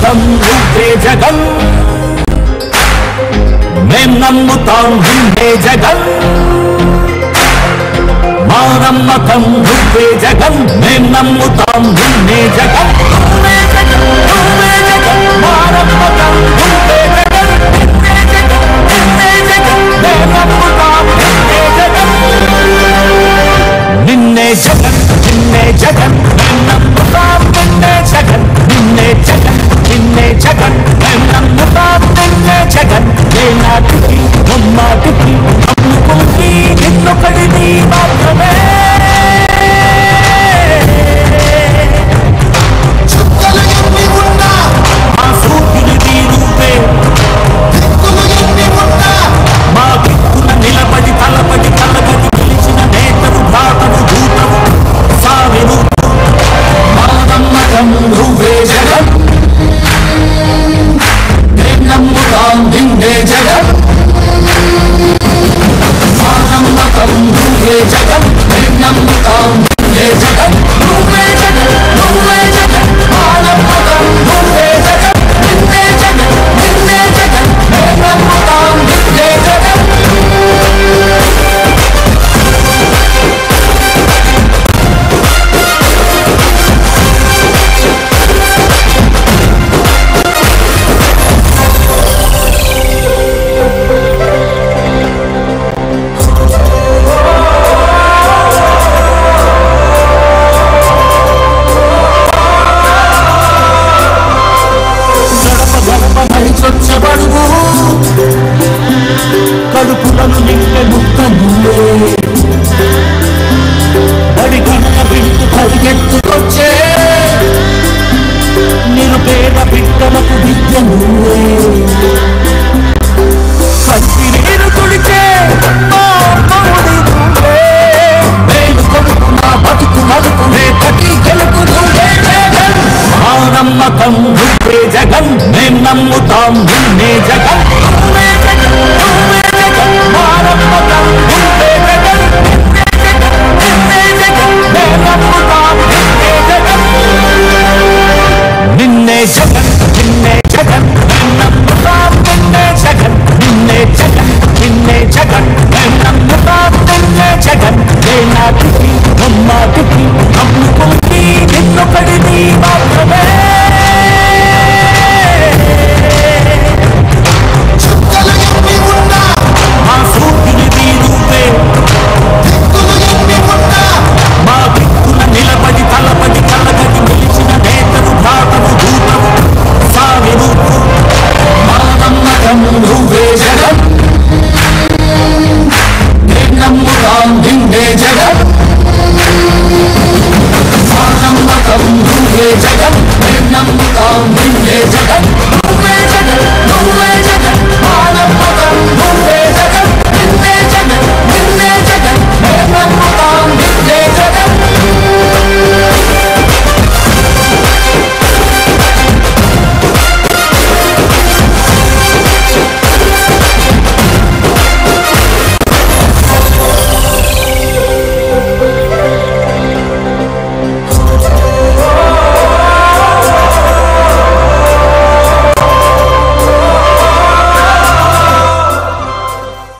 నమ్మకం నువ్వే జగన్ మేం నమ్ముతాం నిన్నే జగన్ మా నమ్మకం నువ్వే జగన్ మేం నమ్ముతాం నిన్నే జగన్ నువ్వే జగన్ నువ్వే జగన్ మా నమ్మకం నువ్వే జగన్ నిన్నే జగన్ నిన్నే జగన్ మేం నమ్ముతాం నిన్నే జగన్ నిన్నే జగన్ నిన్నే జగన్ మేం నమ్ముతాం నిన్నే జగన్ నిన్నే జగన్ నిన్నే జగన్ మేం నమ్ముతాం నిన్నే జగన్ ఏనాటికి నమ్మాటికి నమ్ముకుంది నిన్నొకడిని మాత్రమే చుక్కలు ఎన్ని ఉన్నా మా సూర్యుడివి నువ్వే దిక్కులు ఎన్ని ఉన్నా మా దిక్కున నిలబడి తలబడి కలగడి గెలిచిన నేతవు భ్రాతవు దూతవు సావెను మా నమ్మకం నువ్వే జగన్ మేం నమ్ముతాం నిన్నే జగన్ మా నమ్మకం నువ్వే జగన్ మేం నమ్ముతాం నిన్నే జగన్ నువ్వే జగన్ నువ్వే జగన్ మా నమ్మకం నువ్వే జగన్ నిన్నే జగన్ నిన్నే జగన్ మేం నమ్ముతాం నిన్నే జగన్ చొచ్చబడుగు కడుపులను నింపే ముక్క నువ్వే బడి గంట బిడ్డు పరిగెత్తుకొచ్చే నిరుపేద బిడ్డలకు విద్య నువ్వే కంటి నీరు తుడిచే మేలు కొడుకు నా బతుకు మలుపు రేపటి గెలుపు నువ్వే జగన్ మా నమ్మకం నువ్వే జగన్ మేం నమ్ముతాం నిన్నే జగన్ నువ్వే జగన్ నువ్వే జగన్ మా నమ్మకం నువ్వే జగన్ నిన్నే జగన్ మేం నమ్ముతాం నిన్నే జగన్ నిన్నే జగన్